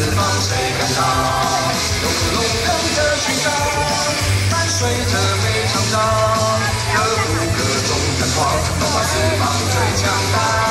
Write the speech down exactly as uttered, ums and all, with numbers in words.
方谁敢当？隆隆隆的勋章，伴随着非常长，各部各中战狂，东方四方最强大。